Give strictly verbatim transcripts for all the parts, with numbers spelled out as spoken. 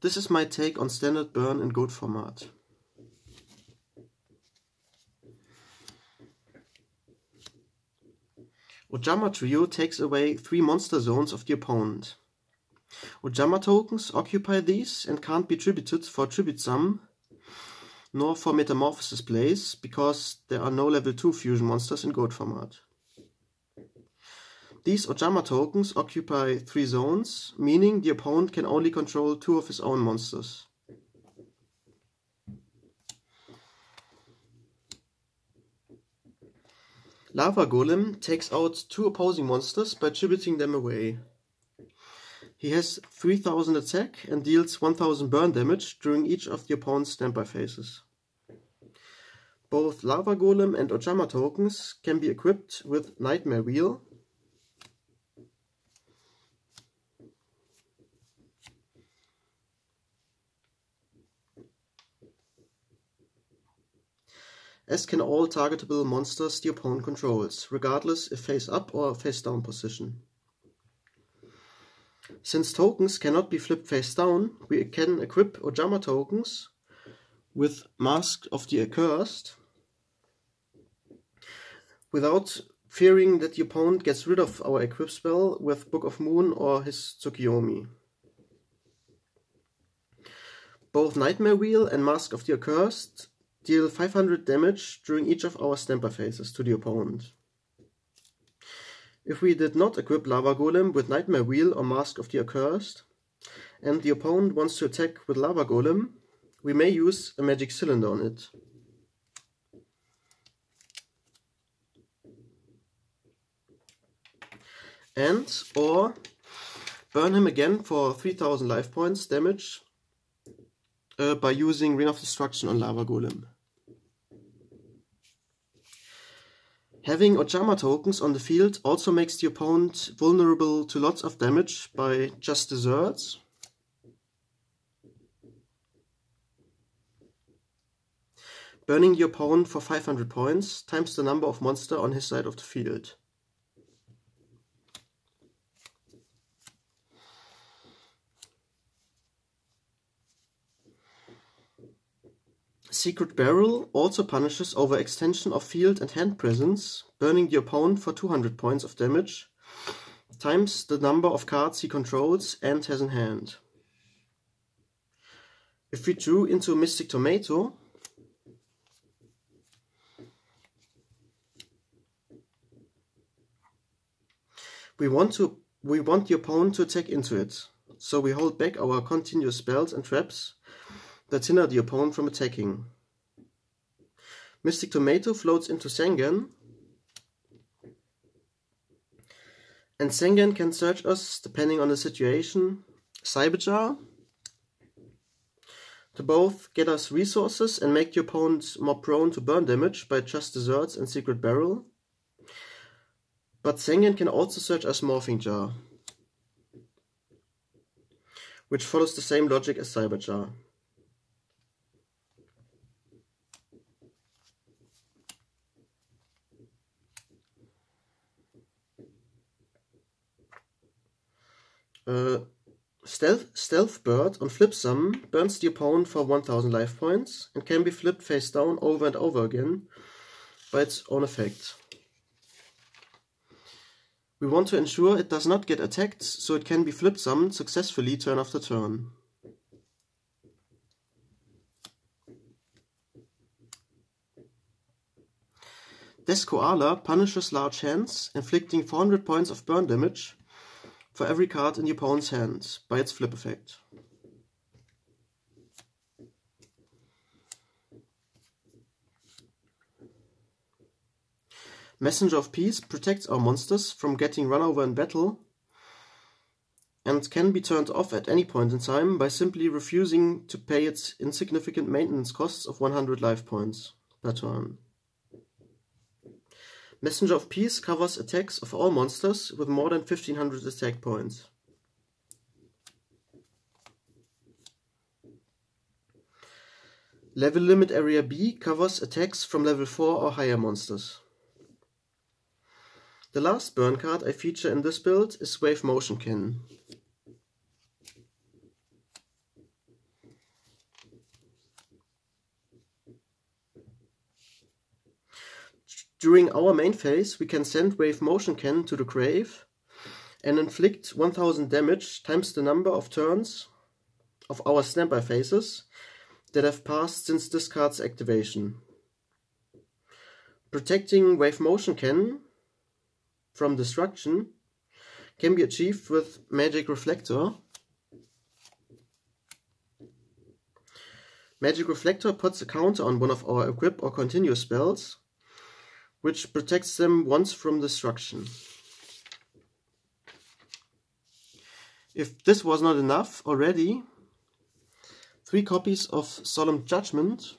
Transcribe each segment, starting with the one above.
This is my take on standard burn in goat format. Ojama Trio takes away three monster zones of the opponent. Ojama tokens occupy these and can't be tributed for tribute sum nor for metamorphosis plays because there are no level two fusion monsters in goat format. These Ojama tokens occupy three zones, meaning the opponent can only control two of his own monsters. Lava Golem takes out two opposing monsters by tributing them away. He has three thousand attack and deals one thousand burn damage during each of the opponent's standby phases. Both Lava Golem and Ojama tokens can be equipped with Nightmare Wheel, as can all targetable monsters the opponent controls, regardless if face up or face down position. Since tokens cannot be flipped face down, we can equip Ojama tokens with Mask of the Accursed without fearing that the opponent gets rid of our equip spell with Book of Moon or his Tsukiyomi. Both Nightmare Wheel and Mask of the Accursed deal five hundred damage during each of our standby phases to the opponent. If we did not equip Lava Golem with Nightmare Wheel or Mask of the Accursed, and the opponent wants to attack with Lava Golem, we may use a Magic Cylinder on it. And or burn him again for three thousand life points damage uh, by using Ring of Destruction on Lava Golem. Having Ojama tokens on the field also makes the opponent vulnerable to lots of damage by just desserts. Burning the opponent for five hundred points times the number of monsters on his side of the field. Secret Barrel also punishes overextension of field and hand presence, burning the opponent for two hundred points of damage, times the number of cards he controls and has in hand. If we drew into Mystic Tomato, we want to we want the opponent to attack into it, so we hold back our continuous spells and traps that hinder the opponent from attacking. Mystic Tomato floats into Sengen, and Sengen can search us, depending on the situation, Cyberjar, to both get us resources and make the opponent more prone to burn damage by just desserts and Secret Barrel, but Sengen can also search us Morphing Jar, which follows the same logic as Cyberjar. Uh, Stealth, Stealth Bird on flip summon burns the opponent for one thousand life points and can be flipped face down over and over again by its own effect. We want to ensure it does not get attacked, so it can be flip summoned successfully turn after turn. Death Koala punishes large hands, inflicting four hundred points of burn damage for every card in the opponent's hand by its flip effect. Messenger of Peace protects our monsters from getting run over in battle and can be turned off at any point in time by simply refusing to pay its insignificant maintenance costs of one hundred life points per turn. Messenger of Peace covers attacks of all monsters with more than fifteen hundred attack points. Level Limit Area B covers attacks from level four or higher monsters. The last burn card I feature in this build is Wave Motionkin. During our main phase, we can send Wave Motion Cannon to the grave and inflict one thousand damage times the number of turns of our standby phases that have passed since this card's activation. Protecting Wave Motion Cannon from destruction can be achieved with Magic Reflector. Magic Reflector puts a counter on one of our equip or continue spells, which protects them once from destruction. If this was not enough already, three copies of Solemn Judgment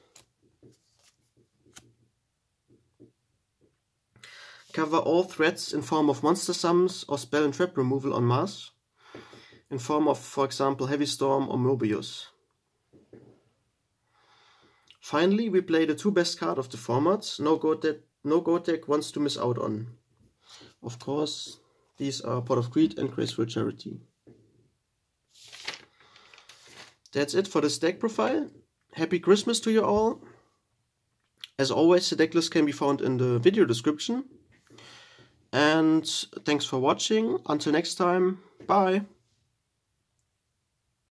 cover all threats in form of monster summons or spell and trap removal en masse, in form of, for example, Heavy Storm or Mobius. Finally, we play the two best cards of the format no Goat deck, no Goat deck wants to miss out on. Of course, these are Pot of Greed and Graceful Charity. That's it for this deck profile. Happy Christmas to you all. As always, the deck list can be found in the video description. And thanks for watching. Until next time, bye.